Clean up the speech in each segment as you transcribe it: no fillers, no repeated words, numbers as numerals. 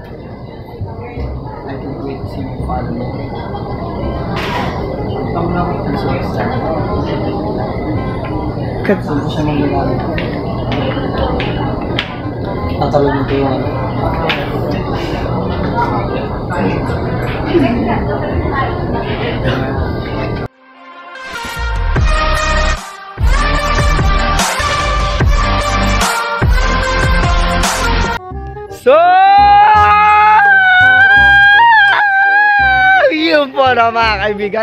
I can't wait to see my father later. I'm so excited. Saan ko siya maglalaan? Tatalagin ko yung So, yun po na mga kaibigan.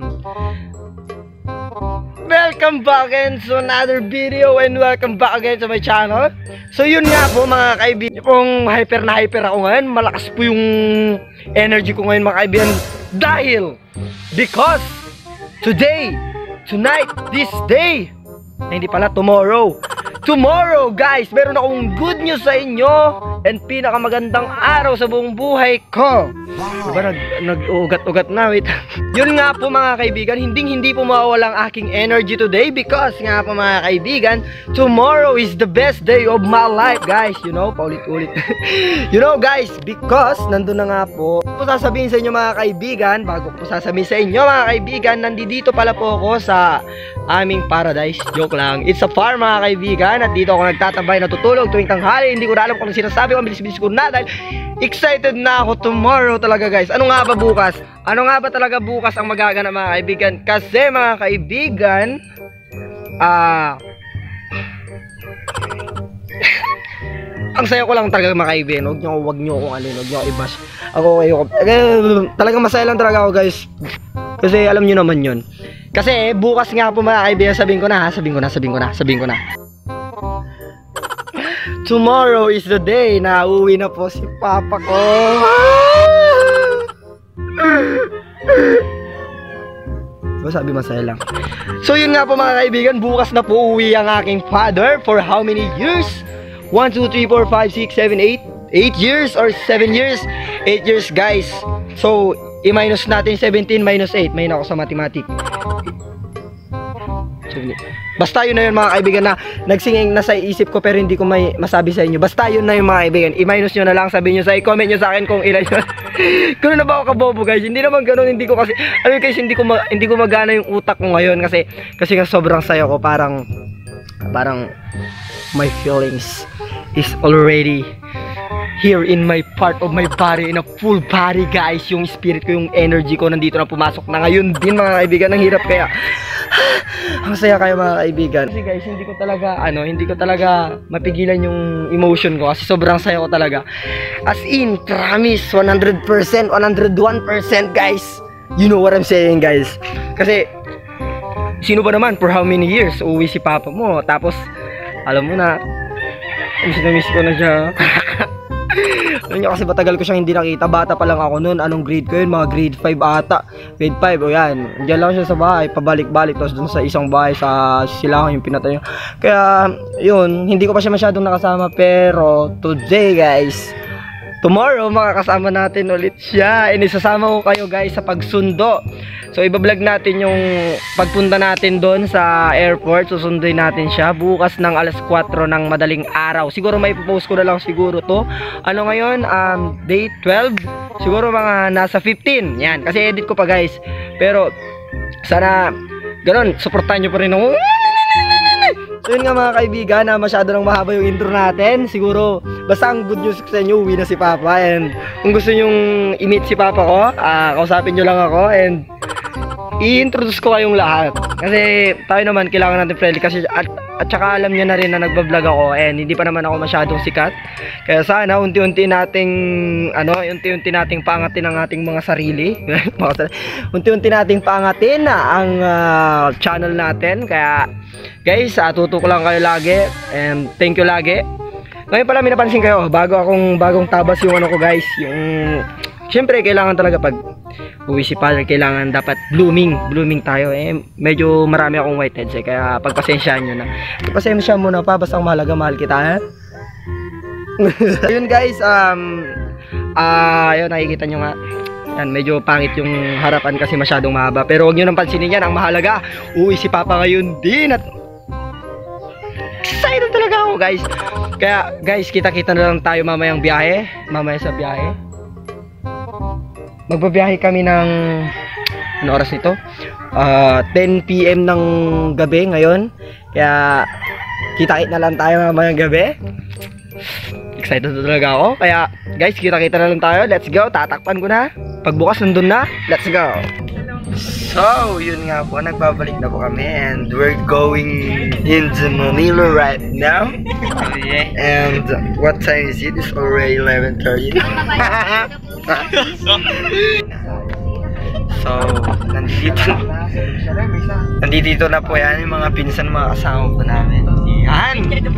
Welcome back again to another video and welcome back again to my channel. So yun nga po mga kaibigan, yung hyper na hyper ako ngayon. Malakas po yung energy ko ngayon mga kaibigan. Dahil, because today, tonight, this day, hindi pala tomorrow. Tomorrow guys, meron akong good news sa inyo and pinakamagandang araw sa buong buhay ko. Diba nag-ugat-ugat na, wait. Yun nga po mga kaibigan, hindi po mawawala ang aking energy today because nga po mga kaibigan, tomorrow is the best day of my life guys. You know, paulit-ulit. You know guys, because nandun na nga po sasabihin sa inyo mga kaibigan, bago po sasabihin sa inyo mga kaibigan, nandito pala po ako sa aming paradise. Joke lang, it's a farm mga kaibigan at dito ako nagtatambay, natutulog tuwing tanghali. Hindi ko na alam kung anong sinasabi ko, bilis-bilis ko na dahil excited na ako tomorrow talaga guys. Ano nga ba bukas? Ano nga ba talaga bukas ang magaganap mga kaibigan? Kasi mga kaibigan, ang saya ko lang talaga mga kaibigan. Huwag nyo akong alin, huwag nyo akong i-bash. Talagang masaya lang talaga ako guys. Kasi alam nyo naman yun. Kasi bukas nga po mga kaibigan, sabihin ko na. Tomorrow is the day na uuwi na po si papa ko. Diba sabi masaya lang. So yun nga po mga kaibigan, bukas na po uuwi ang aking father for how many years? 1, 2, 3, 4, 5, 6, 7, 8 8 years or 7 years? 8 years guys. So i-minus natin 17 minus 8. May na ako sa mathematics. Basta yun na yun mga kaibigan na nagsinging nasa isip ko pero hindi ko may masabi sa inyo. Basta yun na yun mga kaibigan. I-minus nyo na lang, sabihin nyo i-comment nyo sa akin kung ilan yun. Ganoon na ba ako kabobo guys? Hindi naman ganoon, hindi ko kasi alam guys, hindi ko magana yung utak ko ngayon kasi nga sobrang saya ko, parang my feelings is already here in my part of my body, in a full body guys. Yung spirit ko, yung energy ko nandito na, pumasok na ngayon din mga kaibigan. Ang hirap kaya ang saya kayo mga kaibigan. Kasi guys, hindi ko talaga mapigilan yung emotion ko kasi sobrang saya ko talaga. As in, promise, 100%, 101% guys. You know what I'm saying guys. Kasi sino ba naman for how many years uuwi si papa mo, tapos alam mo na miss ko na siya. Alam nyo kasi matagal ko siyang hindi nakita. Bata pa lang ako noon. Anong grade ko yun? Mga grade 5 ata. Grade 5 o yan. Diyan lang siya sa bahay, pabalik-balik. Tapos dun sa isang bahay sa Silangan yung pinatay. Kaya yun, hindi ko pa siya masyadong nakasama. Pero today guys, tomorrow makakasama natin ulit siya. And isasama ko kayo guys sa pagsundo. So ibablog natin yung pagpunta natin doon sa airport. Susunduin natin siya bukas ng alas 4 ng madaling araw. Siguro may post ko na lang siguro to. Ano ngayon? Day 12. Siguro mga nasa 15. Yan. Kasi edit ko pa guys. Pero sana ganun, supportan nyo pa rin ako. So yun nga mga kaibigan, na masyado nang mahaba yung intro natin. Siguro, basta ang good news sa inyo, uwi na si papa. And kung gusto nyong i-meet si papa ko, kausapin nyo lang ako. And i-introduce ko kayong lahat. Kasi tayo naman, kailangan natin friendly. Kasi at saka alam nyo na rin na nagbablog ako. And hindi pa naman ako masyadong sikat. Kaya sana unti-unti nating paangatin ang ating mga sarili. Unti-unti nating paangatin ang channel natin. Kaya guys, tutok lang kayo lagi. And thank you lagi. Ngayon pala may napansin kayo, bagong tabas yung ano ko guys. Yung syempre kailangan talaga pag uwi si father, kailangan dapat blooming tayo. Medyo marami akong whiteheads kaya pagpasensyaan nyo na. Pagpasensya mo na pa, basta ang mahalaga, mahal kita. Ayun guys, ayun, nakikita nyo nga. Yan, medyo pangit yung harapan kasi masyadong mahaba. Pero huwag nyo nang pansinin yan, ang mahalaga, uwi si papa ngayon din. At excited talaga ako guys. Kaya guys, kita-kita na lang tayo mamayang biyahe. Mamaya sa biyahe. Magbabiyahe kami ng ano oras nito? 10 PM ng gabi ngayon. Kaya kita-kit na lang tayo mamayang gabi. Excited na talaga ako. Kaya guys, kita-kita na lang tayo. Let's go. Tatakpan ko na. Pagbukas nandun na. Let's go. So, yun nga po, nagbabalik na po kami and we're going into Manila right now. Oh, yeah. And what time is it? It's already 11:30. So, nandito na po yan yung mga pinsan, mga kasama po namin. Yan!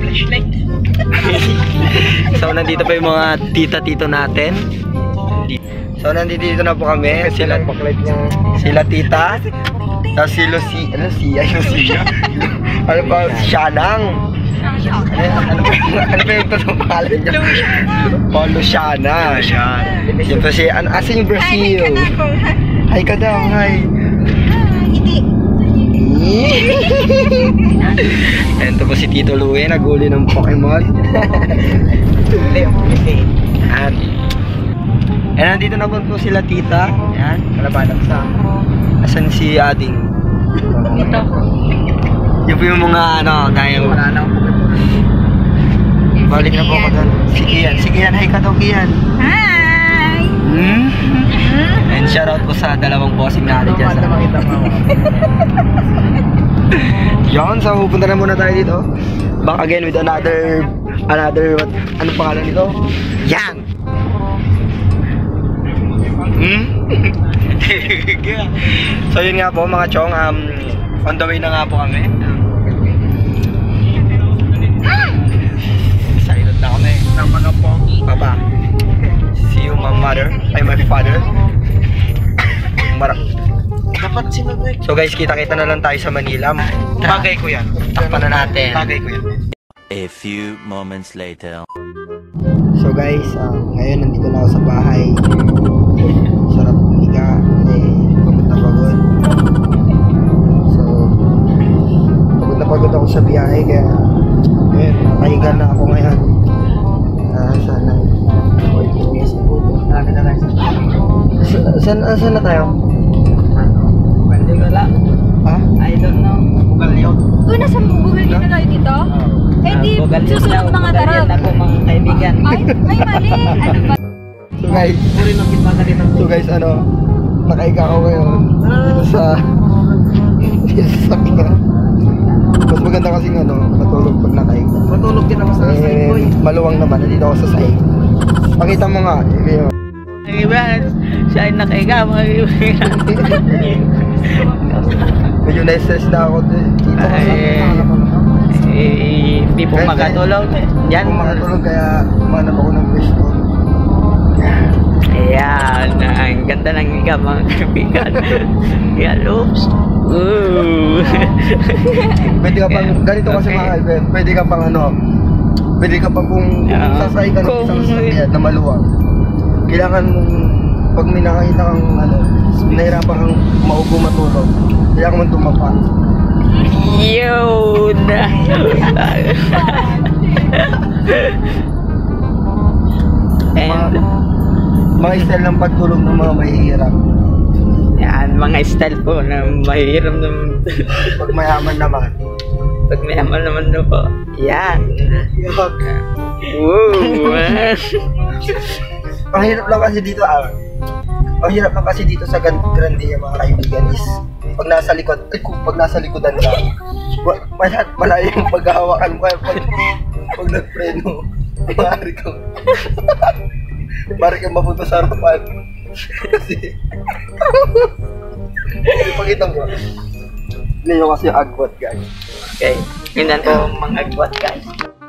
So, nandito pa yung mga tita-tito natin. So, nandito na po kami. Sila tita. Tapos si Lucy. Ano siya? Ano ba? Shanang. Ano ba yung totoong pangalan niya? Oh, Luciana. Yan po si, asan yung Brazil? Hi ka daw, hi. Ayan to po si Tito Louie, naguli ng Pokemon. And nandito na po sila tita. Ayan, kalabanan sa. Asan si Ading? Ito. Yun po yung mga ano, dahil wala na ako. Balik na po ako doon. Si Kian, hi ka daw Kian. Hi! And shoutout po sa dalawang bossing natin dyan sa Yan, so pupunta na muna tayo dito. Back again with another ano pangalan nito? Yan! So yun nga po mga chong, on the way na nga po kami. Excited na kami ng mga pong papa. See you my mother, my father. Dapat sinagay. So guys, kita-kita na lang tayo sa Manila. Bagay ko yan. Takpan na natin. Bagay ko yan. A few moments later. So guys, ngayon nandito na ako sa bahay. Sarap higa, pagod na pagod. So, pagod na pagod ako sa biyahe, kaya ngayon, nakahiga na ako ngayon. Sana saan na tayo? Hindi ko lang. Ha? I don't know. Bugalyo. Uy, nasa Bugalyo na tayo dito? Eh di, susunod mga tarap. Ako mga kaibigan. Ay, mali. Ano ba? So guys, ano, nakahiga ako ngayon dito sa sakyan. Mas maganda kasing ano, matulog pag nakahiga. Matulog din ako sa side boy. Maluwang naman, nandito ako sa side. Pakita mo nga, yun. Kaibigan, siya ay nakahiga mga kaibigan. Medyo na-stress na ako dito. Hindi po makatulog. Yan. Hindi makatulog kaya umanap ako ng pwesto. Ayan, ang ganda ng higa mga kaibigan. Yan, oops. Pwede ka pang, ganito kasi mga kaibigan, pwede ka pang ano, pwede ka pang kung sasay ka ng isang sasakyan na maluwang. Kailangan mong, pag may nakakita kang ano, nahirapan kang maupo matulog, kailangan mong tumapa. Yun! And mga style ng pagtulog ng mga mahihirap. yan, mga style po na mahirap naman. Pag mayaman naman. Pag mayaman naman na po. Yan. Wow. Ang hirap lang kasi dito ang hirap lang kasi dito sa Grandia mga kaibigan is pag nasa likod, pag nasa likodan ka, malayo yung paghahawakan mo kaya pag nagpreno, maaari kang mapunta sa harapan. Kasi ipakita mo. Hindi nyo kasi yung agwat guys. Okay. Ganyan po mga agwat guys.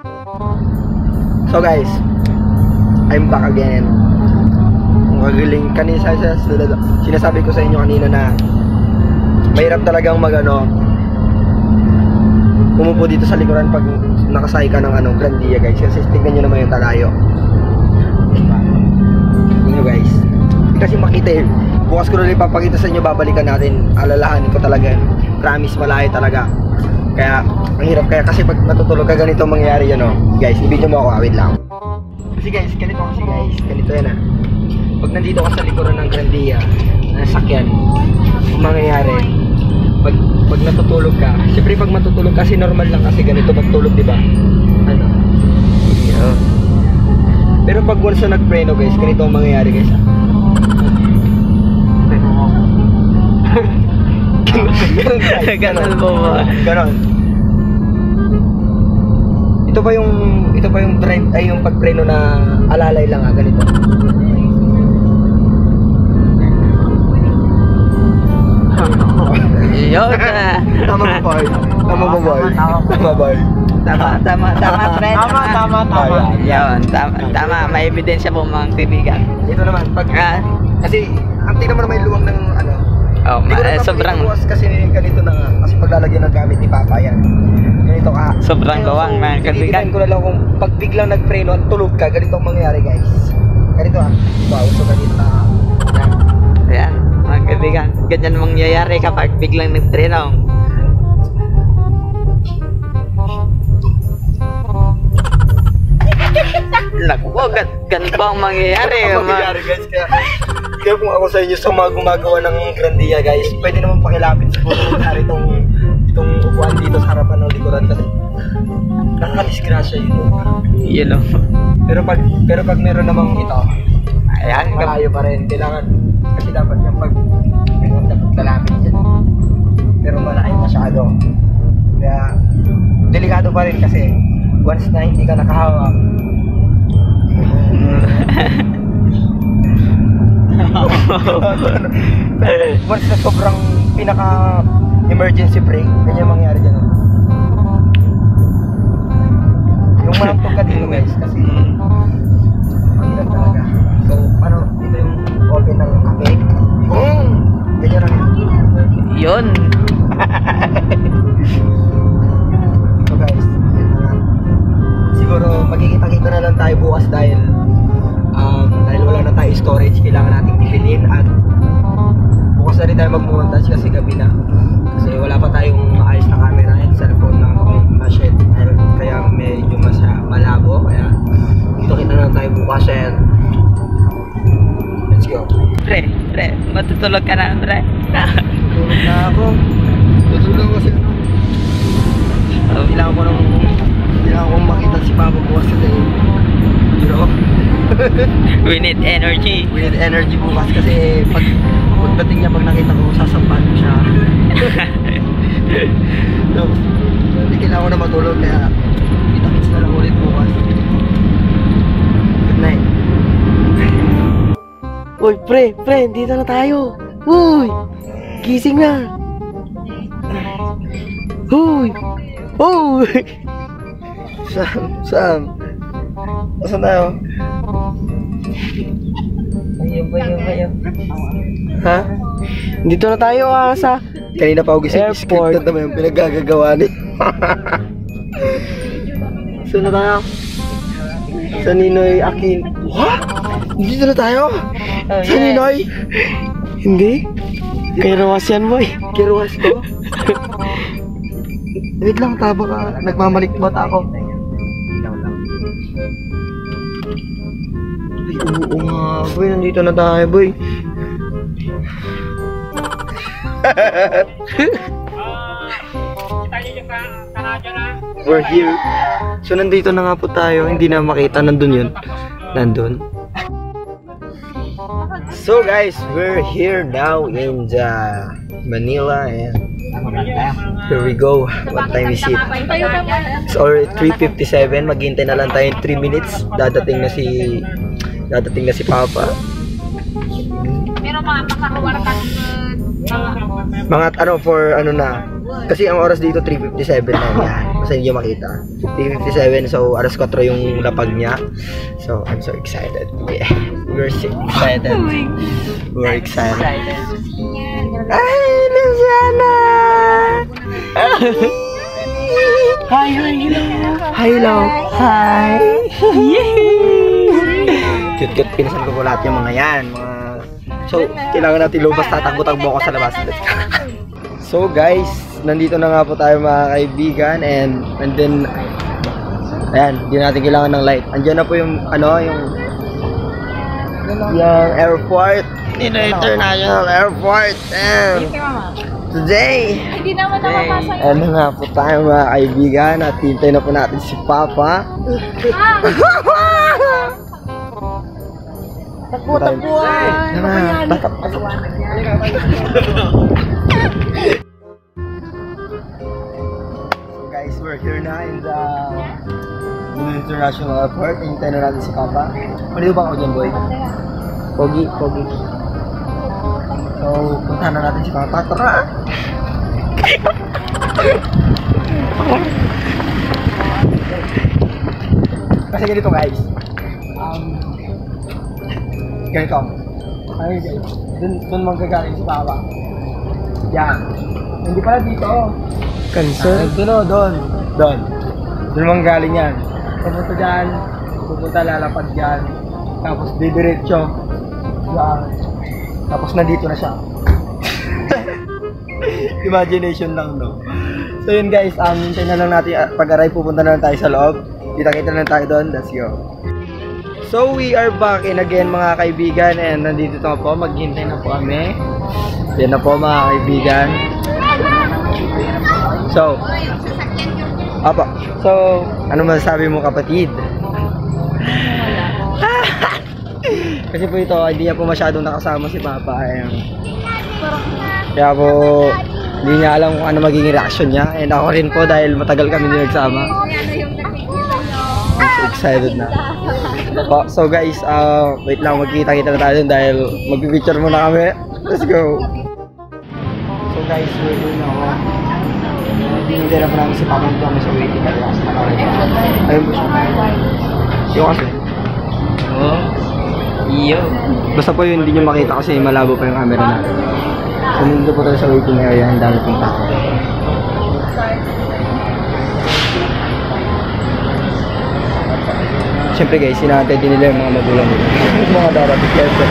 So guys, I'm back again. Magaling kanina sinasabi ko sa inyo kanina na mahirap talagang umupo dito sa likuran pag nakasakay ka ng Grandia guys. Kasi tignan nyo naman yung talayo. Yun guys. Kasi makita bukas ko rin ipapakita sa inyo, babalikan natin. Alalahanin ko talaga. Promise, malayo talaga. Kaya, ang hirap. Kaya kasi pag natutulog ka, ganito ang mangyayari yun, oh. Guys, i-video mo ako, wait lang. Kasi guys, ganito yan ah. Pag nandito ka sa likuran ng Grandia, nasakyan, ang mangyayari, pag natutulog ka, siyempre pag matutulog kasi normal lang kasi ganito magtulog, di ba? Ano? Yeah. Pero pag once na nagpreno guys, ganito ang mangyayari guys. Ganun po ba? Ganon. Ito pa yung trend ay yung pagpreno na alalay lang ganito. Yun na. Tama ba boy? Tama, pre. Yun, tama. May ebidensya po mga kaibigan. Ito naman, pag kasi ang tingnan mo na may luwang ng ano. Oh, sobrang kasi ganito na nga. Kasi paglalagyan ng gamit ni Papa yan. Ganito ka. Sobrang gawang mga kaibigan. Ko na lang kung pag biglang nagpreno at tulog ka, ganito ang mangyayari guys. Ganito wow, so ganito yan. Ayan, mga kaibigan. Ganyan mangyayari kapag biglang nagtreno. Naku po, ganito ang mangyayari. Guys, kaya kung ako sa inyo sa mga gumagawa ng Grandia guys, pwede naman pakilapit siguro itong upuan dito sa harapan ng likuran kasi nakakadisgrasya yun. Yun o. Pero pag meron namang ito, Ayan, malayo pa rin. Kailangan, kasi dapat yung pag dapat lalapit dyan. Pero malayo masyado. Kaya, delikado pa rin kasi once na hindi ka nakahawak, once na sobrang pinaka emergency brake, ganyan mangyari dyan. Yung malampog ka dito guys, kasi mahirap talaga. So, paano ito yung open ng cake? Boom! Ganyan lang yun. yun. So guys, siguro magkikita-kita na lang tayo bukas dahil wala na tayo storage, kailangan nating ibilin at bukas na rin tayo mag-montage kasi gabi na. Kasi wala pa tayong maayos na camera and cellphone na flash kaya medyo malabo, kaya kita-kita na lang tayo bukas and let's go. Pre, matutulog ka na, pre. Tulog na ako. Tutulog kasi kailangan kong makita si Papa bukas sa day. You know? We need energy. We need energy bukas kasi pagdating niya, pag nakita ko, sasampan ko siya. So, hindi kailangan ko na matulog kaya kita-kits na lang ulit bukas. Good night. Uy, pre, dito na tayo. Uy, gising na. Uy, Sam. Asan tayo? Bayo. ha? Dito na tayo sa Kanina pa ako gising, Airport. scripted naman yung pinagagagawa ni. Saan na tayo? Sa Ninoy Akin. What? Dito na tayo? Sa Ninoy? Hindi. Kay Roas yan, boy. Kiruwas ko? Wait lang, taba ka. Nagmamalikbat ako. Ay, oo nga, boy. Nandito na tayo, boy. We're here. So, nandito na nga po tayo. Hindi na makita. Nandun yun. Nandun. So, guys, we're here now in the Manila and here we go. What time is it? It's already 3:57. Maghintay na lang tayo 3 minutes. Dadating na si Papa. Pero makakakuwar ka Mga for na. Kasi ang oras dito 3:57 na yan. Kasi hindi makita. 3:57, so alas 4 yung lapag niya. So I'm so excited. Yeah. We're so excited. We're excited. Ay, Luciana! Hi, hello. Hello. Hi. Cute. Pinasan ko lahat yung mga yan. So, kailangan natin lumabas. Tatakbo-takbo ako sa labas. So guys, nandito na nga po tayo mga kaibigan and then ayan, hindi natin kailangan ng light. Andiyan na po yung yung airport. International Airport. And today, Hindi naman nakapasa yun. ano nga po tayo mga kaibigan at hintay na po natin si Papa. Takbo-takbuhan! So guys, we're here na in the International Airport. Hintay na natin si Papa. Maliw ba ako dyan, boy? Pogi. So, punta na natin si Papa. Tara! Kasi ganito guys. Ganito. Ay guys. Doon manggagaling si Papa. Yan. Hindi pala dito. Cancel? Doon. Doon manggaling yan. Pupunta dyan. Lalapad dyan. Tapos didiretso. Yan. Tapos nandito na siya. Imagination lang, no? So yun guys, hintay na lang natin pag-arrive, pupunta na lang tayo sa loob. Kita-kita na lang tayo doon. Let's go. So we are back in again mga kaibigan and nandito na po, maghintay na po kami. Yan na po mga kaibigan. So, ano masasabi mo kapatid? Kasi po ito, hindi niya po masyadong nakasama si Papa. Ayan. Kaya po, hindi niya alam kung ano magiging reaction niya. And ako rin po dahil matagal kami din nagsama. I'm so excited na. So guys, wait lang, magkita-kita na tayo dahil mag-picture muna kami. Let's go! So guys, we're doing na ako. Hindi na po namin si Papa kami sa waiting area. Ayun po siya. Yung kasi. Iyo. Basta po yun, hindi nyo makita kasi malabo pa yung camera natin. So nandito po tayo sa waiting area, ang dami pong tao. Siyempre guys, sinatay din nila yung mga magulang nila. Mga darating syempre.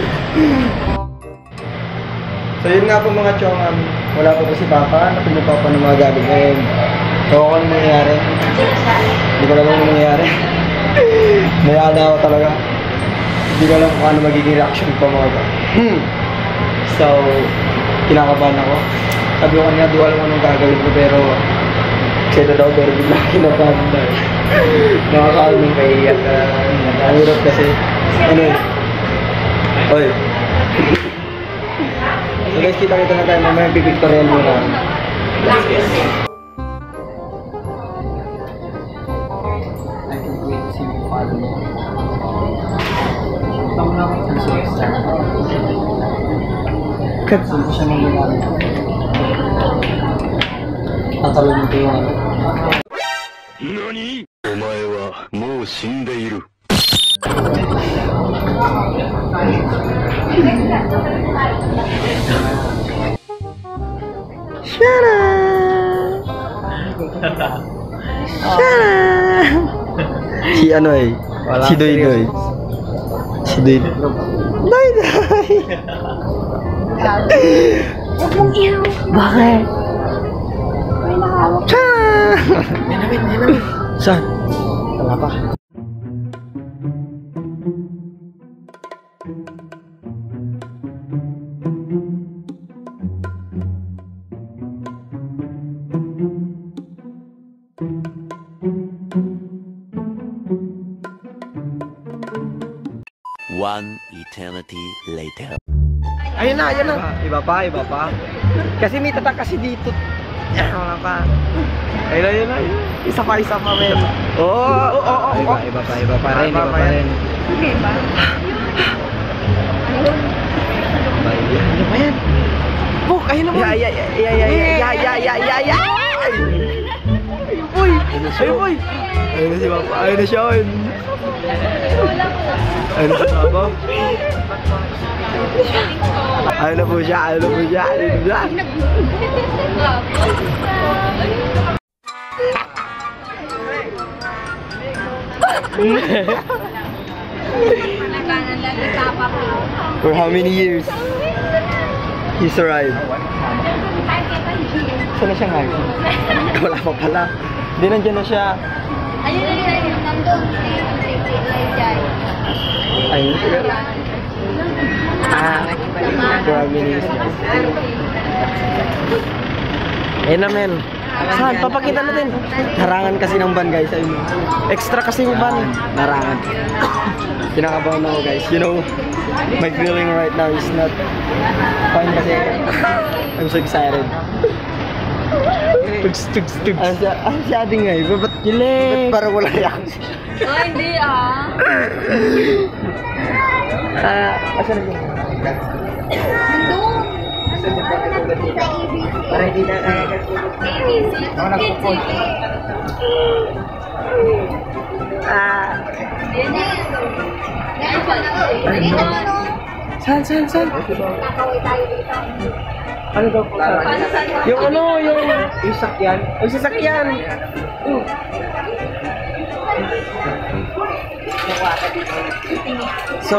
So yun nga po mga chong, wala po si Papa, napinupa pa ng mga gabi ngayon. So kung ano nangyayari, hindi ko alam kung nangyayari. Mayaan na ako talaga. Hindi ko alam kung ano magiging reaction ko mga ba. So, kinakabahan ako. Sabi ko kanina, di ko alam kung anong gagawin ko pero excited daw pero bigla kinakabahan dahil nakakaaming kaiyak na nakahirap kasi ano eh. Oy. So guys, kita-kita na tayo mamaya pipictorial muna. I can wait to see you follow me. Tama na ako sa excited. Saan ko siya mangyayari? Tatalungin ko yung ano. NANI?! お前はもう死んでいる。 Shut up! Shut up! Si ano eh? Si Doy Doy. Si Doy Doy Doy! Bakit? Saan? Wala pa. One eternity later. Ayun na. Iba pa. Kasi may tatak kasi dito. Wala pa. Ayun na. Isa pa, men. Oo. Iba pa rin. Okay ba? Ano ba yan? Buk, ayun na ba? Ya. Uy! Ayun na si Papa. Ayun na siya. Ayun na si Papa. Ayun na po siya. For how many years he's arrived? kasama. Saan na siya ngayon? Wala pa pala. Hindi, nandiyan na siya. Ayun, nandun. Ayun. Grabe niya. Eh na men. Saan? Papakita natin. Harangan kasi ng van guys. Ayun. Extra kasi yung van. Harangan. Kinakabahan ako guys. You know, my feeling right now is not fine kasi I'm so excited. Tugs. Ano si Ading nga eh? Ba't parang wala yan? Hindi Asan na yun? Para hindi na kaya ako nagpupon. Saan? Ano daw po? Yung sakyan. Yung sasakyan. So,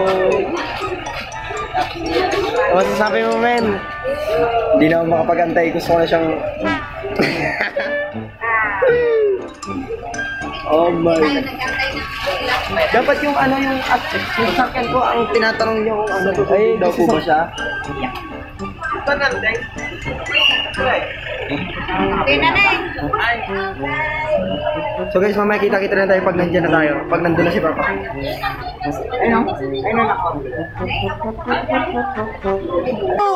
masasabi mo men? Hindi na ako makapag-antay. Gusto ko na siyang oh my God. Dapat yung yung sakyan ko ang tinatanong niyo kung ano ay daw po ba siya? So guys, mamaya kita-kita na tayo pag nandiyan na tayo. Pag nandun na si Papa. Ayun ako.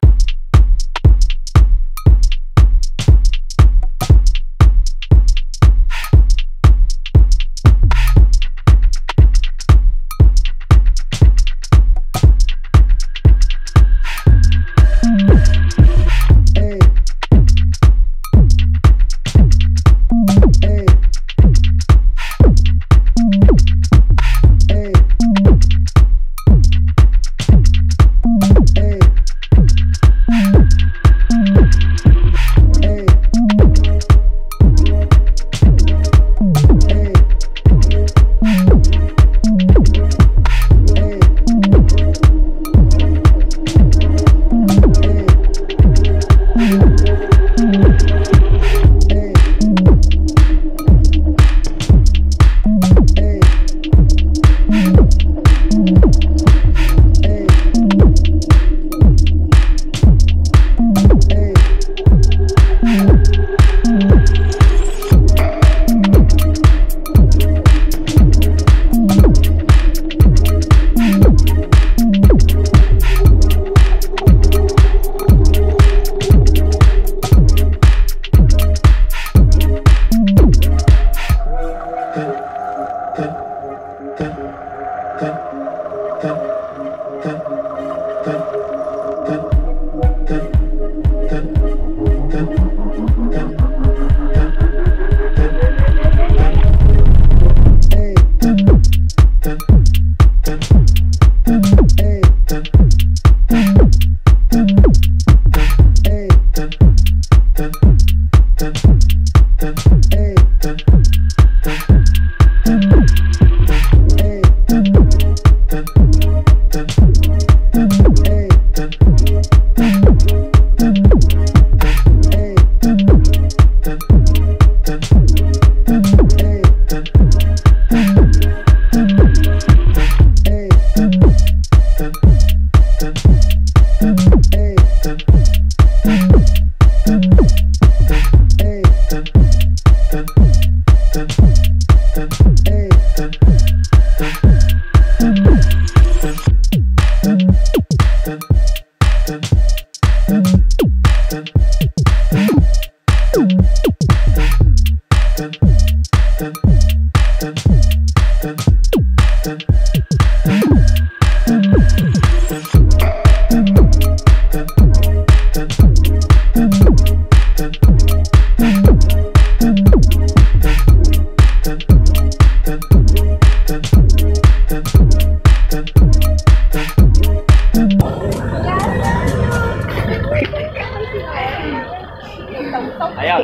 Ayaw.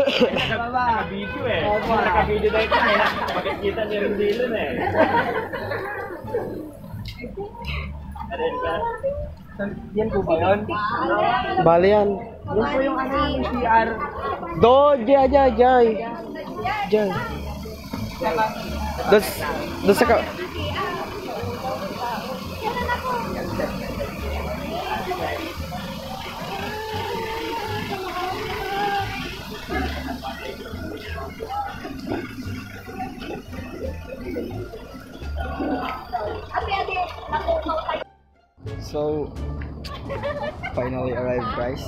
Naka-video eh. Naka-video tayo kanina. Makikita niyo rin dito eh. Yan po ba yun? Bali yan. Yan po yung ano, yung CR. Doon, jay. Diyan. Doon sa ka... So, finally arrived, guys.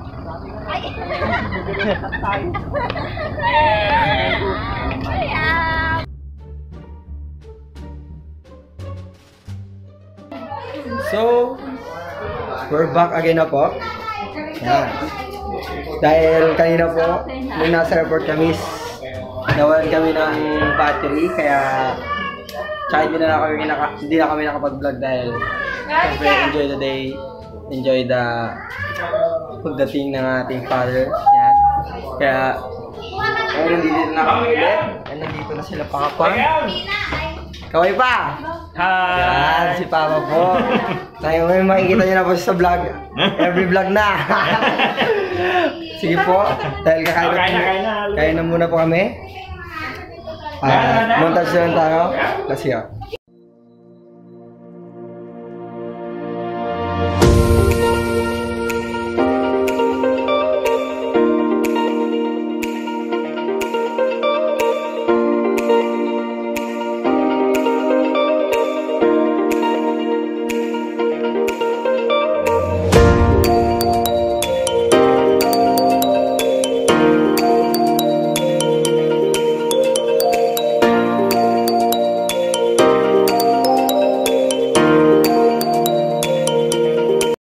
So, we're back again na po. Yan. Dahil kanina po, nung nasa airport kami, nawalan kami ng battery, kaya tsaka hindi na kami nakapag-vlog dahil siyempre enjoy the day, enjoy the pagdating ng ating father. Yan. Kaya, nandito na kami ulit. Nandito na sila Papa. Kaway pa! Hi! Yan, si Papa po. Tayo ngayon makikita nyo na po sa vlog. Every vlog na. Sige po, dahil kakain na muna po kami. Montage na lang tayo. Let's go.